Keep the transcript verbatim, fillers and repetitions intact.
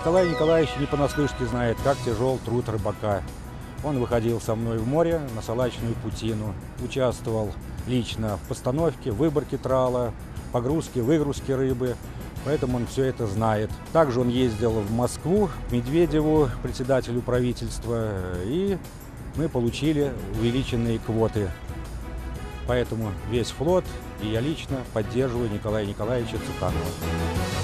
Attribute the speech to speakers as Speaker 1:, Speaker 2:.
Speaker 1: Николай Николаевич не понаслышке знает, как тяжел труд рыбака. Он выходил со мной в море на салачную путину, участвовал лично в постановке, выборке трала, погрузке, выгрузке рыбы, поэтому он все это знает. Также он ездил в Москву к Медведеву, председателю правительства, и мы получили увеличенные квоты. Поэтому весь флот и я лично поддерживаю Николая Николаевича Цуканова.